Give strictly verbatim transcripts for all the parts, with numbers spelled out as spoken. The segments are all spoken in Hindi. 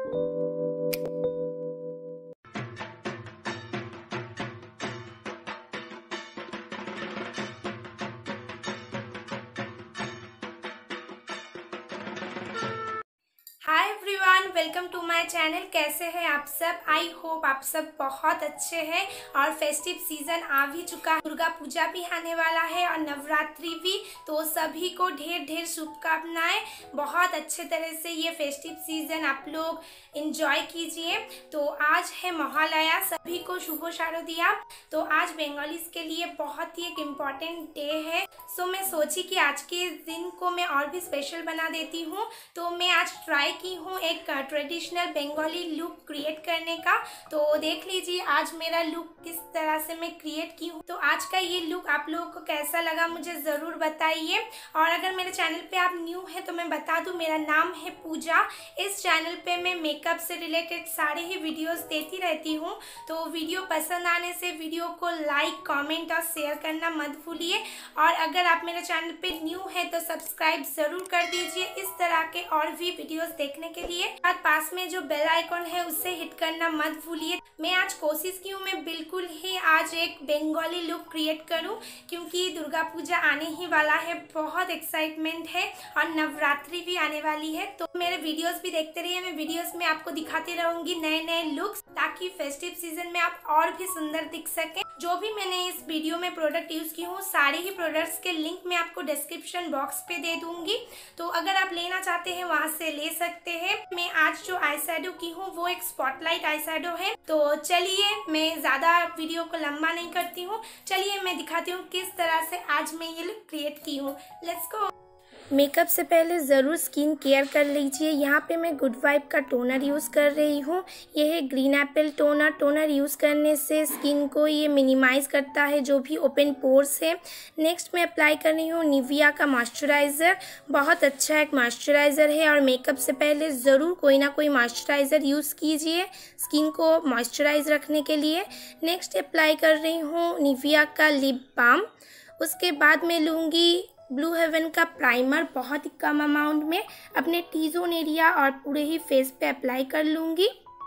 Hi everyone, welcome to my channel. कैसे हैं आप सब? आई होप आप सब बहुत अच्छे हैं। और फेस्टिव सीजन आ भी चुका है, दुर्गा पूजा भी आने वाला है और नवरात्रि भी। तो सभी को ढेर ढेर शुभकामनाएं। बहुत अच्छे तरह से ये फेस्टिव सीजन आप लोग एंजॉय कीजिए। तो आज है महालया, सभी को शुभ शारदिया। तो आज बंगालीज के लिए बहुत ही एक इम्पॉर्टेंट डे है। सो मैं सोची कि आज के दिन को मैं और भी स्पेशल बना देती हूँ। तो मैं आज ट्राई की हूँ एक ट्रेडिशनल बंगाली लुक क्रिएट करने का। तो देख लीजिए आज मेरा लुक किस तरह से मैं क्रिएट की हूँ। तो आज का ये लुक आप लोगों को कैसा लगा मुझे ज़रूर बताइए। और अगर मेरे चैनल पे आप न्यू हैं तो मैं बता दूँ, मेरा नाम है पूजा। इस चैनल पे मैं मेकअप से रिलेटेड सारे ही वीडियोस देती रहती हूँ। तो वीडियो पसंद आने से वीडियो को लाइक, कमेंट और शेयर करना मत भूलिए। और अगर आप मेरे चैनल पे न्यू हैं तो सब्सक्राइब ज़रूर कर दीजिए इस तरह के और भी वीडियोस देखने के लिए। और पास में जो बेल आइकॉन है उससे हिट करना मत भूलिए। मैं आज कोशिश की हूँ मैं बिल्कुल ही आज एक बंगाली लुक क्रिएट करूँ, क्योंकि दुर्गा पूजा आने ही वाला है। बहुत एक्साइटमेंट है और नवरात्रि भी आने वाली है। तो मेरे वीडियोस भी देखते रहिए। मैं वीडियोस में आपको दिखाती रहूंगी नए नए लुक्स, ताकि फेस्टिव सीजन में आप और भी सुंदर दिख सकें। जो भी मैंने इस वीडियो में प्रोडक्ट यूज की हूँ सारे ही प्रोडक्ट्स के लिंक मैं आपको डिस्क्रिप्शन बॉक्स पे दे दूंगी। तो अगर आप लेना चाहते हैं वहां से ले सकते हैं। मैं आज जो आई शैडो की हूँ वो एक स्पॉटलाइट आई शैडो है। तो चलिए मैं ज्यादा वीडियो को लंबा नहीं करती हूँ, चलिए मैं दिखाती हूँ किस तरह से आज मैं ये लुक क्रिएट की हूँ। Let's go. मेकअप से पहले ज़रूर स्किन केयर कर लीजिए। यहाँ पे मैं गुड वाइब का टोनर यूज़ कर रही हूँ। ये है green apple toner. Toner use करने से स्किन को ये मिनिमाइज़ करता है जो भी ओपन पोर्स है। नेक्स्ट मैं अप्लाई कर रही हूँ निविया का मॉइस्चराइज़र। बहुत अच्छा एक मॉइस्चराइज़र है और मेकअप से पहले ज़रूर कोई ना कोई मॉइस्चराइज़र यूज़ कीजिए स्किन को मॉइस्चराइज रखने के लिए। नेक्स्ट अप्लाई कर रही हूँ निविया का लिप बाम। उसके बाद मैं लूँगी ब्लू हेवन का प्राइमर। बहुत ही कम अमाउंट में अपने टी जोन एरिया और पूरे ही फेस पे अप्लाई कर लूँगी।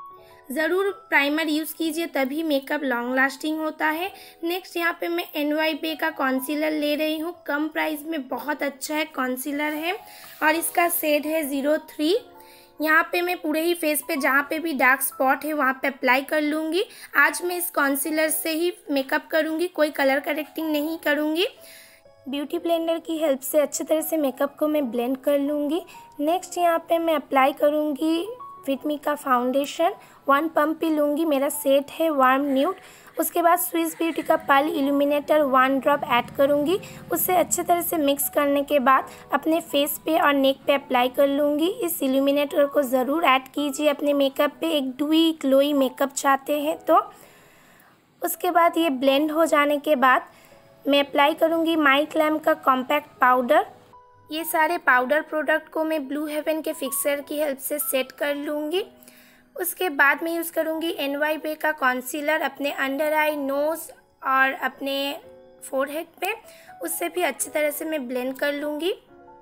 ज़रूर प्राइमर यूज़ कीजिए तभी मेकअप लॉन्ग लास्टिंग होता है। नेक्स्ट यहाँ पे मैं एन वाई बे का कॉन्सीलर ले रही हूँ। कम प्राइस में बहुत अच्छा है कॉन्सीलर है और इसका शेड है ज़ीरो थ्री। यहाँ पे मैं पूरे ही फेस पे जहाँ पे भी डार्क स्पॉट है वहाँ पे अप्लाई कर लूँगी। आज मैं इस कॉन्सीलर से ही मेकअप करूँगी, कोई कलर करेक्टिंग नहीं करूँगी। ब्यूटी ब्लेंडर की हेल्प से अच्छे तरह से मेकअप को मैं ब्लेंड कर लूँगी। नेक्स्ट यहाँ पे मैं अप्लाई करूँगी फिट मी का फाउंडेशन। वन पम्प ही लूँगी, मेरा सेट है वार्म न्यूड। उसके बाद स्विस ब्यूटी का pearl illuminator one drop add करूँगी। उससे अच्छे तरह से मिक्स करने के बाद अपने फेस पे और नेक पे अप्लाई कर लूँगी। इस इल्यूमिनेटर को ज़रूर ऐड कीजिए अपने मेकअप पे, एक डुई ग्लोई मेकअप चाहते हैं तो। उसके बाद ये ब्लेंड हो जाने के बाद मैं अप्लाई करूँगी माइक्लैम का कॉम्पैक्ट पाउडर। ये सारे पाउडर प्रोडक्ट को मैं ब्लू हेवन के फिक्सर की हेल्प से सेट कर लूँगी। उसके बाद मैं यूज़ करूँगी एन वाई बे का कॉन्सीलर अपने अंडर आई, नोज़ और अपने फोरहेड पे। उससे भी अच्छी तरह से मैं ब्लेंड कर लूँगी।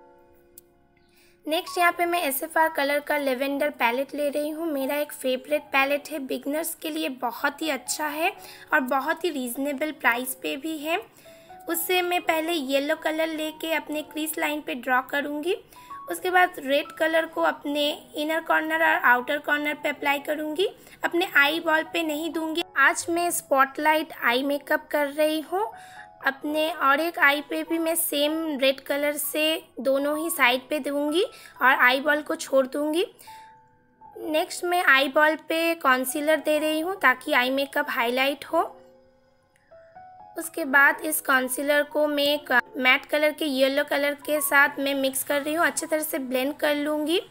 नेक्स्ट यहाँ पे मैं एस एफ आर कलर का लेवेंडर पैलेट ले रही हूँ। मेरा एक फेवरेट पैलेट है, बिगनर्स के लिए बहुत ही अच्छा है और बहुत ही रीज़नेबल प्राइस पे भी है। उससे मैं पहले येलो कलर लेके अपने क्रीज लाइन पे ड्रॉ करूँगी। उसके बाद रेड कलर को अपने इनर कॉर्नर और आउटर कॉर्नर पे अप्लाई करूँगी, अपने आई बॉल पे नहीं दूँगी। आज मैं स्पॉटलाइट आई मेकअप कर रही हूँ अपने, और एक आई पे भी मैं सेम रेड कलर से दोनों ही साइड पे दूँगी और आई बॉल को छोड़ दूँगी। नेक्स्ट मैं आई बॉल पे कॉन्सीलर दे रही हूँ ताकि आई मेकअप हाईलाइट हो। उसके बाद इस कॉन्सीलर को मैं एक मैट कलर के येलो कलर के साथ मैं मिक्स कर रही हूँ, अच्छे तरह से ब्लेंड कर लूँगी।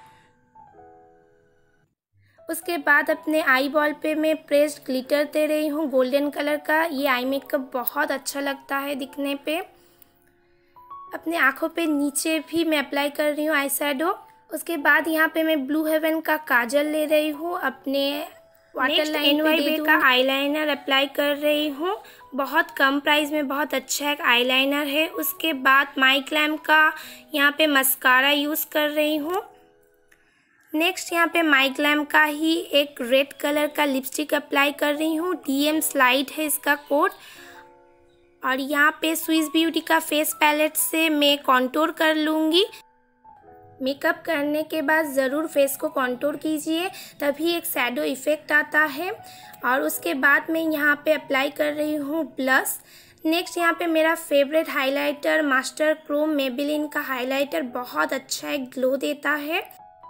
उसके बाद अपने आई बॉल पे मैं प्रेस्ड ग्लिटर दे रही हूँ गोल्डन कलर का। ये आई मेकअप बहुत अच्छा लगता है दिखने पे। अपने आँखों पे नीचे भी मैं अप्लाई कर रही हूँ आई शैडो। उसके बाद यहाँ पे मैं ब्लू हेवन का काजल ले रही हूँ, अपने वाटर लाइन पे दे का आईलाइनर अप्लाई कर रही हूँ। बहुत कम प्राइस में बहुत अच्छा एक आईलाइनर है। उसके बाद माइक्लैम का यहाँ पे मस्कारा यूज़ कर रही हूँ। नेक्स्ट यहाँ पे माई ग्लैम का ही एक रेड कलर का लिपस्टिक अप्लाई कर रही हूँ। डीएम स्लाइड है इसका कोड। और यहाँ पे स्विस ब्यूटी का फेस पैलेट से मैं कॉन्टूर कर लूँगी। मेकअप करने के बाद ज़रूर फेस को कॉन्टूर कीजिए, तभी एक शैडो इफ़ेक्ट आता है। और उसके बाद मैं यहाँ पे अप्लाई कर रही हूँ ब्लश। नेक्स्ट यहाँ पे मेरा favourite highlighter master chrome Maybelline का हाइलाइटर बहुत अच्छा एक ग्लो देता है।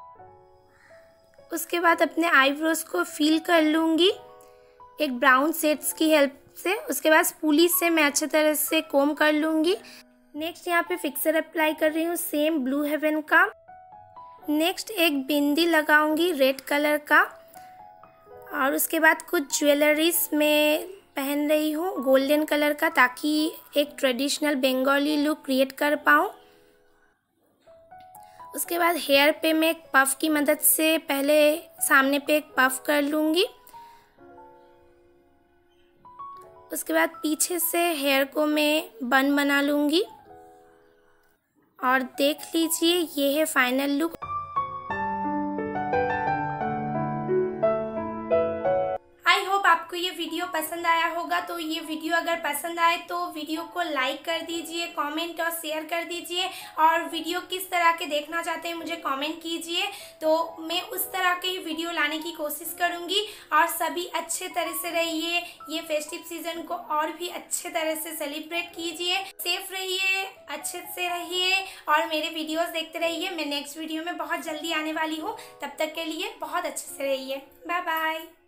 उसके बाद अपने आईब्रोज को फिल कर लूँगी एक ब्राउन शेड्स की हेल्प से। उसके बाद स्पूली से मैं अच्छे तरह से कोम कर लूँगी। नेक्स्ट यहाँ पे फिक्सर अप्लाई कर रही हूँ सेम ब्लू हेवन का। नेक्स्ट एक बिंदी लगाऊंगी रेड कलर का। और उसके बाद कुछ ज्वेलरीज में पहन रही हूँ गोल्डन कलर का, ताकि एक ट्रेडिशनल बंगाली लुक क्रिएट कर पाऊँ। उसके बाद हेयर पे मैं एक पफ की मदद से पहले सामने पे एक पफ कर लूँगी। उसके बाद पीछे से हेयर को मैं बन बना लूँगी। और देख लीजिए ये है फाइनल लुक। आई होप आपको ये वीडियो पसंद आया होगा। तो ये वीडियो अगर पसंद आए तो वीडियो को लाइक कर दीजिए, कमेंट और शेयर कर दीजिए। और वीडियो किस तरह के देखना चाहते हैं मुझे कमेंट कीजिए, तो मैं उस तरह के ही वीडियो लाने की कोशिश करूँगी। और सभी अच्छे तरह से रहिए, ये फेस्टिव सीजन को और भी अच्छे तरह से सेलिब्रेट कीजिए। सेफ रहिए, अच्छे से रहिए और मेरे वीडियोस देखते रहिए। मैं नेक्स्ट वीडियो में बहुत जल्दी आने वाली हूँ। तब तक के लिए बहुत अच्छे से रहिए। Bye bye.